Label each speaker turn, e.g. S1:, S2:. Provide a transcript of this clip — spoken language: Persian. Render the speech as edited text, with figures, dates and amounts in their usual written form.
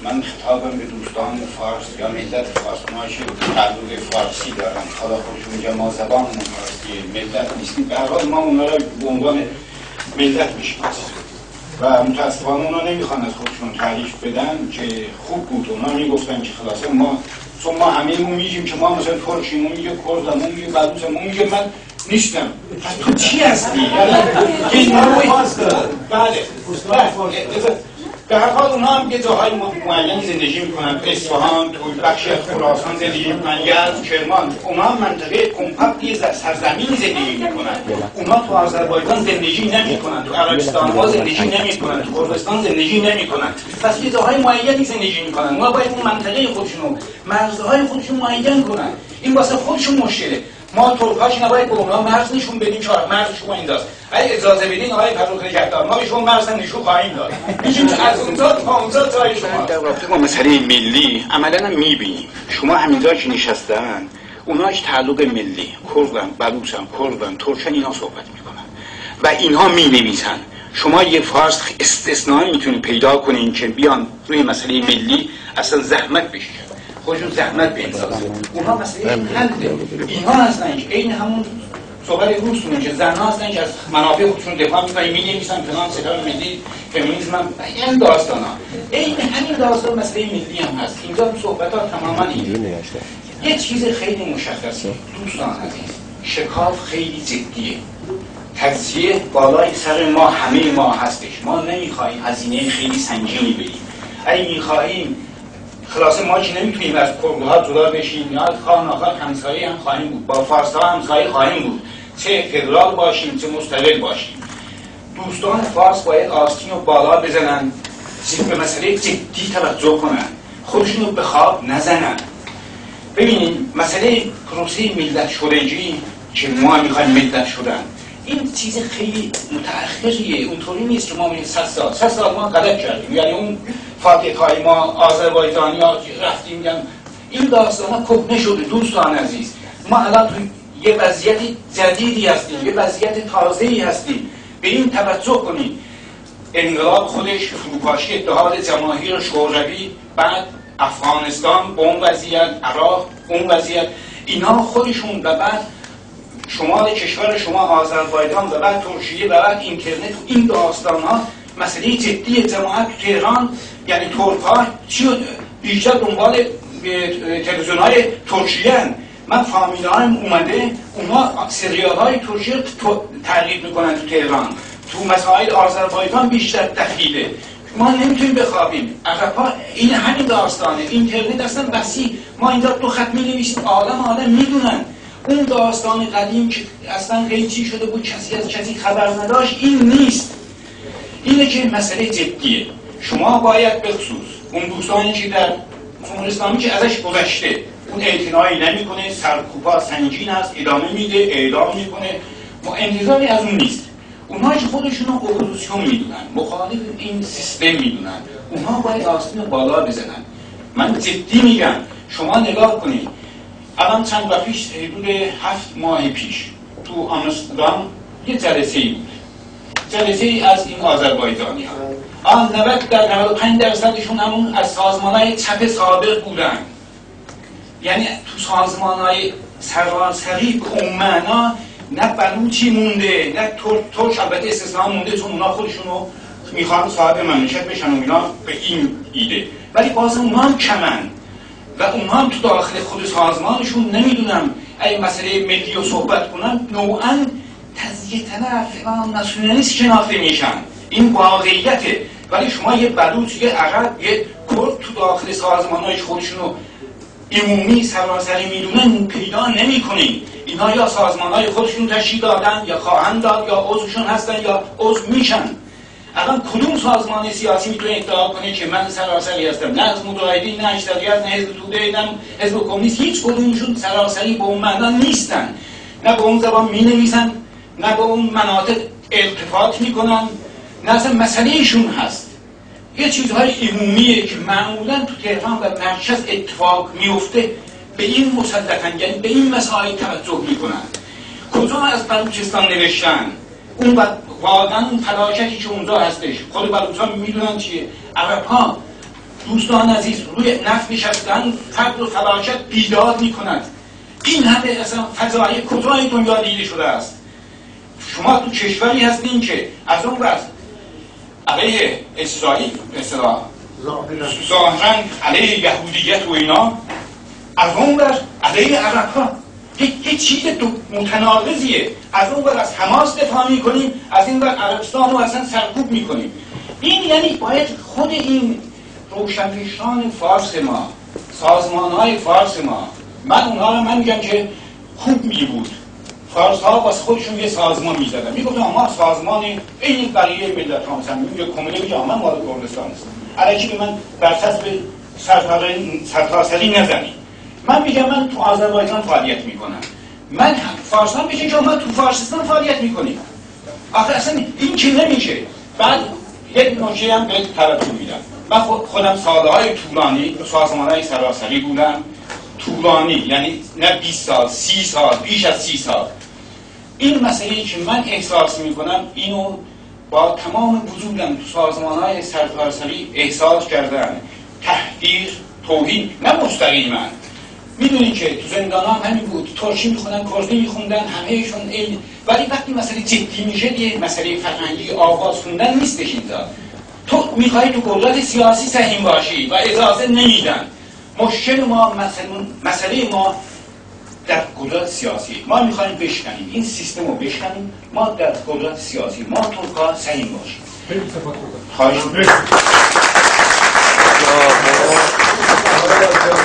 S1: من خطابم به دوستان فارس یا ملت فارس، ما که تعلق فارسی دارن، حالا خودشون میگن ما زبانمون فارسیه، ملت نیستیم، به هر حال ما اونا را به عنوان ملت میشناسیم و متاسفانه اونا نمیخوان از خودشون تعریف بدن که خوب بود. اونا میگفتن که خلاصه ما چون ما همه‌مون میگیم که ما مثلا ترکیم، اون میگه کردم، اون میگه بلوچم، اون میگه من نیستم. تو چی هستی؟ بله. به هر حال اونا هم یه جاهای معینی زندگی میکنن، اصفهان، توی بخش خراسان زندگی میکنن، یزد، کرمان. اونا هم منطقه کمپکت یه سرزمینی زندگی میکنن. اونا تو آذربایجان زندگی نمیکنن، تو عربستان ها زندگی نمیکنن، تو کردستان زندگی نمیکنن. پس یه جاهای معینی زندگی میکنن. اونا باید اون منطقه خودشونو، مرزهای خودشون معین کنن. این واسه خودشون مشکله. ما ترکاش نباید به اونا مرز نشون بدیم که مرز شما اینجاست. اگه اجازه بدین آقای فرخ نجات‌دار، ما به شما مرز نشون خواهیم داد. میگیم از اونجا تا اونجا جای شما. در رابطه با مسئله ملی عملاً میبینیم شما همینجا که نشستن، اوناش تعلق ملی، کردن، بلوچن، کردن، ترکن، اینا صحبت میکنن و اینها مینویسن. شما یه فارس استثنایی میتونید پیدا کنین که بیان روی مسئله ملی اصلا زحمت بکشن، خودشون زحمت بندازن. اونها مسئله حله. اینها هستن که این همون صحبت روسونه که زنها هستن که از منافع خودشون دفاع میکنن، مینویسن فلان ستاره ملی، فمینیسم هم این داستانا. این همین داستان مسئله ملی هم هست. اینجا صحبت‌ها تماما اینه. یه چیز خیلی مشخصه دوستان عزیز، شکاف خیلی جدیه. تجزیه بالای سر ما، همه ما هستش. ما نمیخوایم هزینه خیلی سنگینی بدیم. اگه میخوایم خلاصه ما که نمیتونیم از کردها جدا بشیم، یا خواه ناخواه همسایه هم خواهیم بود، با فارس ها همسایه خواهیم بود، چه فدرال باشیم چه مستقل باشیم. دوستان فارس باید آستین رو بالا بزنن، به مسئله جدی توجه کنن، خودشون رو به خواب نزنن. ببینید مسئله پروسه ملت شدگی که ما میخوایم ملت شدن، این چیز خیلی متأخریه. اونطوری نیست که ما میگیم 100 سال ما غلط کردیم، یعنی اون فاتحهای ما آذربایجانی ها رفتیم میگن این داستان ها کهنه شده. دوستان عزیز، ما الان توی یه وضعیت جدیدی هستیم، یه وضعیت تازه‌ای هستیم. به این توجه کنید. انقلاب خودش فروپاشی اتحاد جماهیر شوروی، بعد افغانستان به اون وضعیت، عراق اون وضعیت، اینا خودشون، و بعد شمال کشور شما آذربایجان و بعد ترکیه و بعد اینترنت، این داستان ها مسئله جدی جماعت تو تهران. یعنی ترک ها چی بیشتر دنبال تلویزیون های ترکیه هن. من فامیل هایم اومده، اونا سریال های ترکیه تعقیب میکنن تو تهران. تو مسائل آذربایجان بیشتر دخیله. ما نمیتونیم بخوابیم. عقب‌ها این همین داستانه. اینترنت اصلا وسیع. ما اینجا 2 خط می‌نویسیم، آدم میدونن. اون داستان قدیم که اصلا قیچی شده بود، کسی از کسی خبر نداشت، این نیست. اینه که مسئله جدیه. شما باید به خصوص اون دوستانی که در جمهوری اسلامی که ازش گذشته، اون اعتنایی نمی‌کنه، سرکوبا سنگین است، ادامه میده، اعلام میکنه، ما انتظاری از اون نیست. اونها که خودشون رو اپوزیسیون میدونن، مخالف این سیستم میدونن، اونها باید آستین بالا بزنن. من جدی میگم، شما نگاه کنید، الان چند وقت پیش، حدود 7 ماه پیش تو آمستردام یه جلسه‌ای بود، جلسه‌ای از این آذربایجانی ها. 95% همون از سازمان‌های چپ سابق بودن. یعنی تو سازمان‌های سراسری به اون معنا نه بلوچی مونده، نه ترک، البته استثناء مونده چون اونا خودشونو میخوان صاحب مملکت بشن و اینا به این ایده، ولی باز اونا هم کمن و اونا هم تو داخل خود سازمانشون نمیدونم اگه مسئله ملی رو صحبت کنن نوعا تزیه طلب فلان ناسیونالیست شناخته میشن. این واقعیته. ولی شما یه بلوچ، یه عرب، یه کرد تو داخل سازمان‌های خودشونو عمومی سراسری میدونن پیدا نمی‌کنید. اینا یا سازمان‌های خودشون تشکیل دادن یا خواهند داد یا عضوشون هستن یا عضو میشن. الان کدوم سازمان سیاسی میتونه ادعا کنه که من سراسری هستم؟ نه از مجاهدین، نه اشتراکیت، نه حزب توده، نه حزب کمونیست، هیچ کدومشون سراسری به اون معنا نیستن. نه به اون زبان مینویسن، نه به اون مناطق التفات میکنن، نه اصلا مسئلهشون هست. یه چیزهای عمومیه که معمولا تو تهران و مرکز اتفاق میفته، به این مسلطن، یعنی به این مسائل توجه میکنن. کجا از بلوچستان نوشتن؟ اون واقعا اون فلاشتی که اونجا هستش، خود بلوچان میدونن چیه. عرب‌ها دوستان عزیز روی نفت نشستن، فقر و فلاکت بیداد میکنند. این همه اصلا فضای کجای دنیا دیده شده است. شما تو کشوری هستین که از اون وقت علیه اسرائیل مثلا ظاهراً علیه یهودیت و اینا، از اون وقت علیه عرب ها یک چیز متناقضیه. از اون وقت از حماس دفاع میکنیم، از این وقت عربستان رو اصلا سرکوب میکنیم. این یعنی باید خود این روشنفکران فارس ما، سازمان‌های فارس ما، من اونها رو من میگم که خوب میبود فارس ها واسه خودشون یه سازمان میزدن، میگفتن ما سازمان این بقیه ملت ها، مثلا میگه کمونه میگه من مال کردستان هستم، الکی به من بر حسب سرتاسری نزنی. من میگم من تو آذربایجان فعالیت میکنم، من فارسان میشه که من تو فارسستان فعالیت میکنیم. آخه اصلا این که نمیشه. بعد یک نکته هم به طرفتون میدم. من خودم سالهای طولانی تو سازمان‌های سراسری بودم. طولانی یعنی نه 20 سال، 30 سال، بیش از 30 سال. این مسئله‌ای که من احساس میکنم اینو با تمام وجودم تو سازمان‌های سراسری احساس کردم. تحقیر، توهین، نه مستقیما. میدونین که تو زندان هم همین بود، ترکی میخوندن، کردی میخوندن، همهشون این. ولی وقتی مسئله جدی میشه یه مسئله فرهنگی آواز خوندن نیستش اینجا. تو میخوای تو قدرت سیاسی سهیم باشی و اجازه نمیدن. مشکل ما مسئله ما در قدرت سیاسی، ما میخوایم بشکنیم این سیستم رو بشکنیم، ما در قدرت سیاسی ما تو کار سهیم باشیم. خواهش می‌کنم.